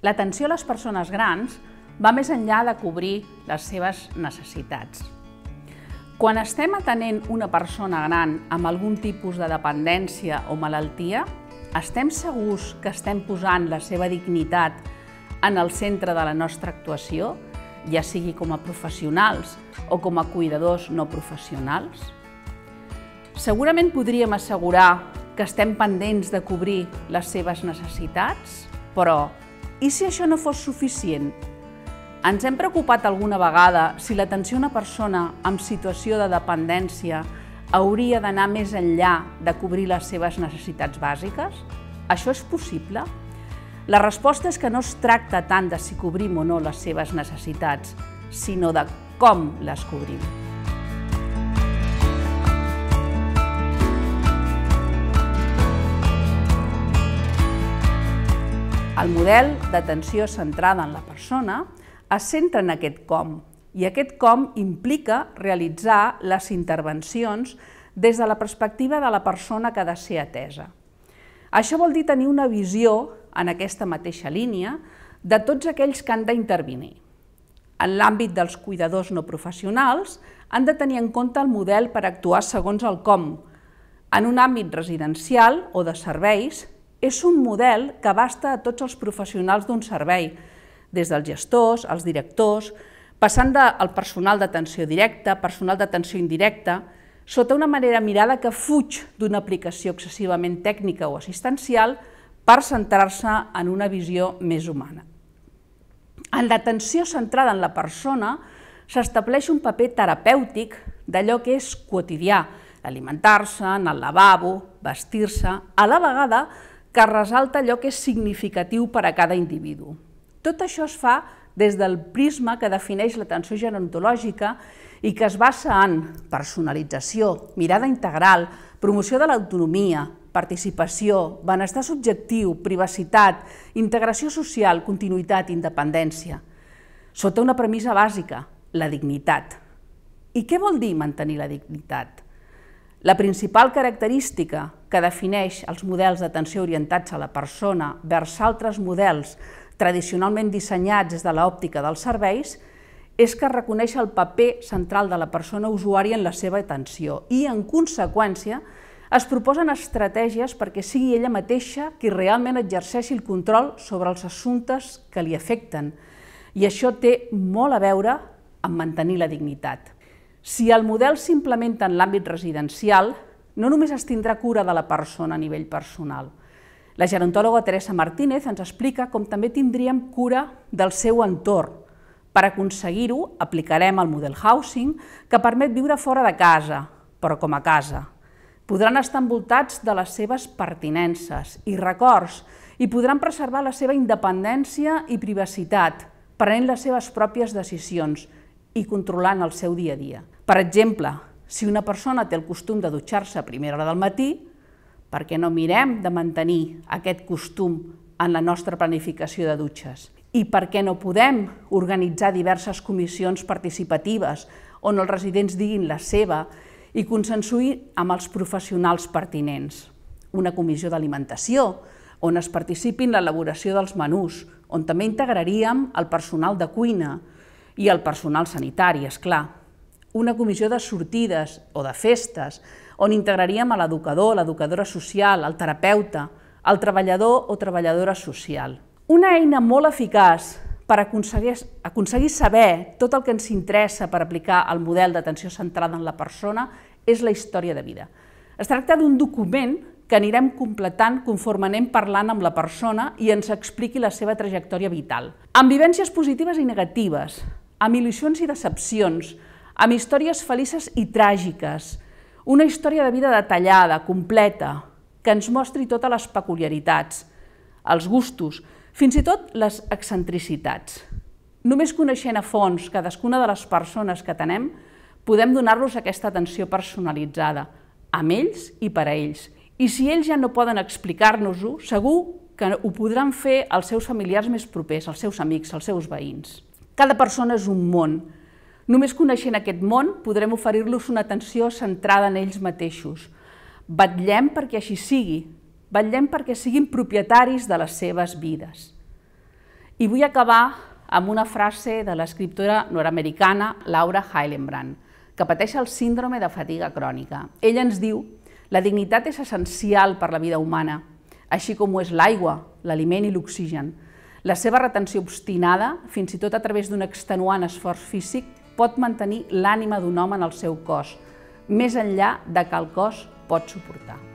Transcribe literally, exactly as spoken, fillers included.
L'atenció a les persones grans va més enllà de cobrir les seves necessitats. Quan estem atenent una persona gran amb algun tipus de dependència o malaltia, estem segurs que estem posant la seva dignitat en el centre de la nostra actuació, ja sigui com a professionals o com a cuidadors no professionals? Segurament podríem assegurar que estem pendents de cobrir les seves necessitats, però i si això no fos suficient? Ens hem preocupat alguna vegada si l'atenció a una persona amb situació de dependència hauria d'anar més enllà de cobrir les seves necessitats bàsiques? Això és possible? La resposta és que no es tracta tant de si cobrim o no les seves necessitats, sinó de com les cobrim. El model d'atenció centrada en la persona es centra en aquest com, i aquest com implica realitzar les intervencions des de la perspectiva de la persona que ha de ser atesa. Això vol dir tenir una visió, en aquesta mateixa línia, de tots aquells que han d'intervenir. En l'àmbit dels cuidadors no professionals, han de tenir en compte el model per actuar segons el com. En un àmbit residencial o de serveis, és un model que abasta a tots els professionals d'un servei, des dels gestors, els directors, passant del personal d'atenció directa, personal d'atenció indirecta, sota una manera mirada que fuig d'una aplicació excessivament tècnica o assistencial per centrar-se en una visió més humana. En l'atenció centrada en la persona s'estableix un paper terapèutic d'allò que és quotidià, alimentar-se, anar al lavabo, vestir-se, a la vegada que ressalta allò que és significatiu per a cada individu. Tot això es fa des del prisma que defineix l'atenció gerontològica i que es basa en personalització, mirada integral, promoció de l'autonomia, participació, benestar subjectiu, privacitat, integració social, continuïtat, independència, sota una premissa bàsica, la dignitat. I què vol dir mantenir la dignitat? La principal característica que defineix els models d'atenció orientats a la persona vers altres models tradicionalment dissenyats des de l'òptica dels serveis és que reconeix el paper central de la persona usuària en la seva atenció i, en conseqüència, es proposen estratègies perquè sigui ella mateixa qui realment exerceixi el control sobre els assumptes que li afecten. I això té molt a veure amb mantenir la dignitat. Si el model s'implementa en l'àmbit residencial, no només es tindrà cura de la persona a nivell personal. La gerontòloga Teresa Martínez ens explica com també tindríem cura del seu entorn. Per aconseguir-ho, aplicarem el model housing, que permet viure fora de casa, però com a casa. Podran estar envoltats de les seves pertinences i records i podran preservar la seva independència i privacitat, prenent les seves pròpies decisions i controlant el seu dia a dia. Per exemple, si una persona té el costum de dutxar-se a primera hora del matí, per què no mirem de mantenir aquest costum en la nostra planificació de dutxes? I per què no podem organitzar diverses comissions participatives on els residents diguin la seva i consensuïr amb els professionals pertinents? Una comissió d'alimentació, on es participi en l'elaboració dels menús, on també integraríem el personal de cuina i el personal sanitari, és clar. Una comissió de sortides o de festes, on integraríem a l'educador, l'educadora social, el terapeuta, el treballador o treballadora social. Una eina molt eficaç per aconseguir saber tot el que ens interessa per aplicar el model d'atenció centrada en la persona és la història de vida. Es tracta d'un document que anirem completant conforme anem parlant amb la persona i ens expliqui la seva trajectòria vital. Amb vivències positives i negatives, amb il·lusions i decepcions, amb històries felices i tràgiques, una història de vida detallada, completa, que ens mostri totes les peculiaritats, els gustos, fins i tot les excentricitats. Només coneixent a fons cadascuna de les persones que atenem, podem donar-los aquesta atenció personalitzada, amb ells i per a ells. I si ells ja no poden explicar-nos-ho, segur que ho podran fer els seus familiars més propers, els seus amics, els seus veïns. Cada persona és un món. Només coneixent aquest món podrem oferir-los una atenció centrada en ells mateixos. Vetllem perquè així sigui, vetllem perquè siguin propietaris de les seves vides. I vull acabar amb una frase de l'escriptora nord-americana Laura Hillenbrand, que pateix el síndrome de fatiga crònica. Ella ens diu: la dignitat és essencial per la vida humana, així com ho és l'aigua, l'aliment i l'oxigen. La seva retenció obstinada, fins i tot a través d'un extenuant esforç físic, pot mantenir l'ànima d'un home en el seu cos, més enllà de que el cos pot suportar.